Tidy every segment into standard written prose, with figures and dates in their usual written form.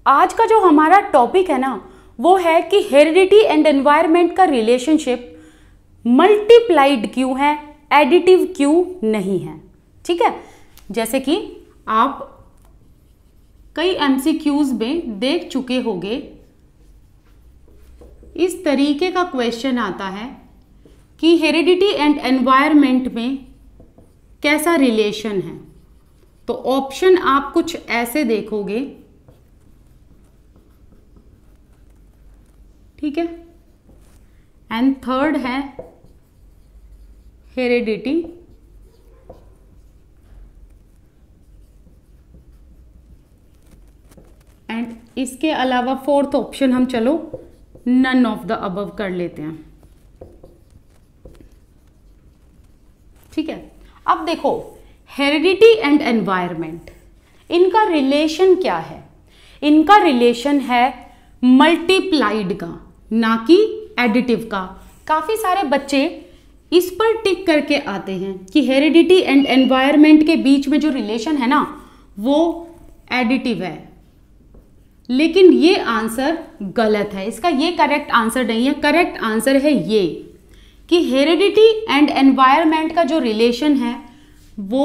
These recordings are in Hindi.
आज का जो हमारा टॉपिक है ना वो है कि हेरिडिटी एंड एनवायरनमेंट का रिलेशनशिप मल्टीप्लाइड क्यों है, एडिटिव क्यों नहीं है। ठीक है, जैसे कि आप कई एमसीक्यूज में देख चुके होंगे, इस तरीके का क्वेश्चन आता है कि हेरिडिटी एंड एनवायरनमेंट में कैसा रिलेशन है। तो ऑप्शन आप कुछ ऐसे देखोगे, ठीक है, एंड थर्ड है हेरिडिटी एंड इसके अलावा फोर्थ ऑप्शन हम चलो नन ऑफ द अबव कर लेते हैं। ठीक है, अब देखो हेरिडिटी एंड एनवायरनमेंट, इनका रिलेशन क्या है। इनका रिलेशन है मल्टीप्लाइड का, ना कि एडिटिव का। काफी सारे बच्चे इस पर टिक करके आते हैं कि हेरिडिटी एंड एनवायरनमेंट के बीच में जो रिलेशन है ना वो एडिटिव है, लेकिन ये आंसर गलत है। इसका ये करेक्ट आंसर नहीं है। करेक्ट आंसर है ये कि हेरिडिटी एंड एनवायरनमेंट का जो रिलेशन है वो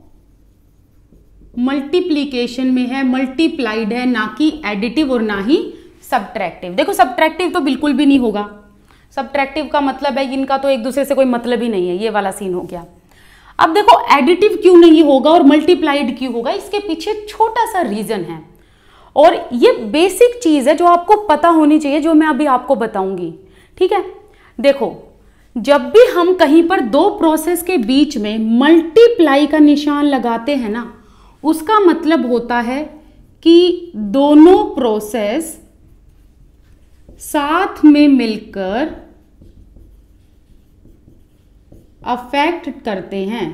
मल्टीप्लिकेशन में है, मल्टीप्लाइड है, ना कि एडिटिव और ना ही सब्ट्रैक्टिव। देखो सब्ट्रैक्टिव तो बिल्कुल भी नहीं होगा। सब्ट्रैक्टिव का मतलब है इनका तो एक दूसरे से कोई मतलब ही नहीं है, ये वाला सीन हो गया। अब देखो एडिटिव क्यों नहीं होगा और मल्टीप्लाइड क्यों होगा, इसके पीछे छोटा सा रीजन है और ये बेसिक चीज है जो आपको पता होनी चाहिए, जो मैं अभी आपको बताऊंगी। ठीक है, देखो जब भी हम कहीं पर दो प्रोसेस के बीच में मल्टीप्लाई का निशान लगाते हैं ना, उसका मतलब होता है कि दोनों प्रोसेस साथ में मिलकर अफेक्ट करते हैं,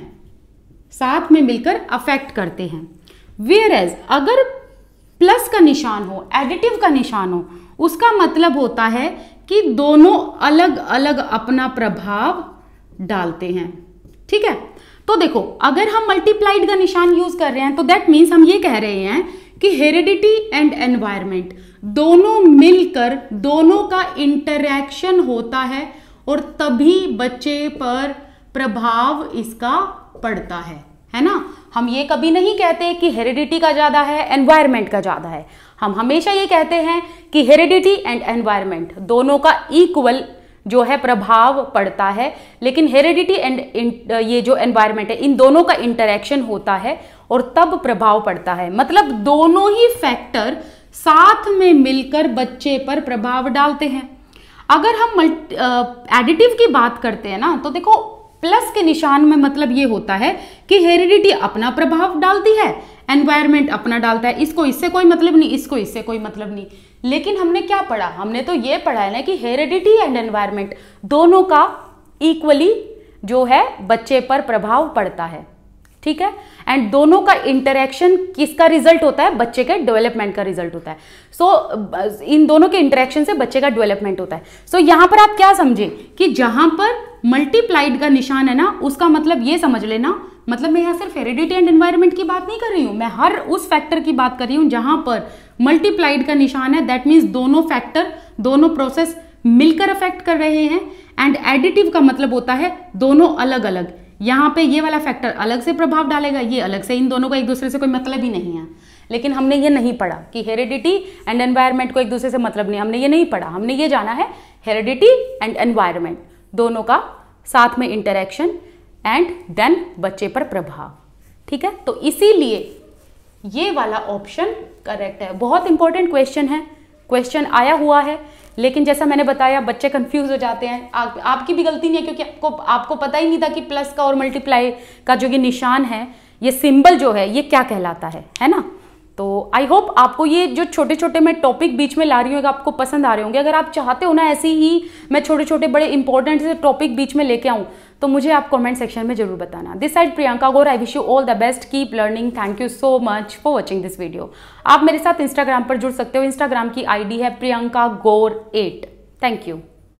साथ में मिलकर अफेक्ट करते हैं। वेयर एज अगर प्लस का निशान हो, एडिटिव का निशान हो, उसका मतलब होता है कि दोनों अलग अलग अपना प्रभाव डालते हैं। ठीक है, तो देखो अगर हम मल्टीप्लाइड का निशान यूज कर रहे हैं तो दैट मीन्स हम ये कह रहे हैं कि हेरिडिटी एंड एनवायरनमेंट दोनों मिलकर, दोनों का इंटरैक्शन होता है और तभी बच्चे पर प्रभाव इसका पड़ता है ना। हम ये कभी नहीं कहते कि हेरिडिटी का ज्यादा है, एनवायरनमेंट का ज्यादा है। हम हमेशा ये कहते हैं कि हेरिडिटी एंड एनवायरनमेंट दोनों का इक्वल जो है प्रभाव पड़ता है, लेकिन हेरिडिटी एंड ये जो एनवायरनमेंट है इन दोनों का इंटरैक्शन होता है और तब प्रभाव पड़ता है। मतलब दोनों ही फैक्टर साथ में मिलकर बच्चे पर प्रभाव डालते हैं। अगर हम एडिटिव की बात करते हैं ना, तो देखो प्लस के निशान में मतलब ये होता है कि हेरिडिटी अपना प्रभाव डालती है, एनवायरनमेंट अपना डालता है। इसको इससे कोई मतलब नहीं, इसको इससे कोई मतलब नहीं। लेकिन हमने क्या पढ़ा, हमने तो ये पढ़ा है ना कि हेरिडिटी एंड एनवायरनमेंट दोनों का इक्वली जो है बच्चे पर प्रभाव पड़ता है। ठीक है, एंड दोनों का इंटरेक्शन किसका रिजल्ट होता है, बच्चे के डेवलपमेंट का रिजल्ट होता है। सो इन दोनों के इंटरेक्शन से बच्चे का डेवलपमेंट होता है। सो यहां पर आप क्या समझे कि जहां पर मल्टीप्लाइड का निशान है ना, उसका मतलब ये समझ लेना, मतलब मैं यहां सिर्फ हेरिडिटी एंड एनवायरनमेंट की बात नहीं कर रही हूं, मैं हर उस फैक्टर की बात कर रही हूं जहां पर मल्टीप्लाइड का निशान है। दैट मीन्स दोनों फैक्टर, दोनों प्रोसेस मिलकर अफेक्ट कर रहे हैं। एंड एडिटिव का मतलब होता है दोनों अलग अलग, यहां पे ये वाला फैक्टर अलग से प्रभाव डालेगा, ये अलग से, इन दोनों का एक दूसरे से कोई मतलब ही नहीं है। लेकिन हमने ये नहीं पढ़ा कि हेरिडिटी एंड एनवायरनमेंट को एक दूसरे से मतलब नहीं, हमने ये नहीं पढ़ा। हमने ये जाना है हेरिडिटी एंड एनवायरनमेंट दोनों का साथ में इंटरेक्शन एंड देन बच्चे पर प्रभाव। ठीक है, तो इसीलिए ये वाला ऑप्शन करेक्ट है। बहुत इंपॉर्टेंट क्वेश्चन है, क्वेश्चन आया हुआ है, लेकिन जैसा मैंने बताया बच्चे कंफ्यूज हो जाते हैं। आपकी भी गलती नहीं है, क्योंकि आपको पता ही नहीं था कि प्लस का और मल्टीप्लाई का जो ये निशान है, ये सिंबल जो है ये क्या कहलाता है ना। तो आई होप आपको ये जो छोटे छोटे मैं टॉपिक बीच में ला रही हूँ आपको पसंद आ रहे होंगे। अगर आप चाहते हो ना ऐसे ही मैं छोटे छोटे बड़े इंपॉर्टेंट से टॉपिक बीच में लेके आऊँ तो मुझे आप कमेंट सेक्शन में जरूर बताना। This side Priyanka Gaur, I wish you all the best, keep learning. Thank you so much for watching this video. आप मेरे साथ इंस्टाग्राम पर जुड़ सकते हो, इंस्टाग्राम की आईडी है priyankagore8। Thank you.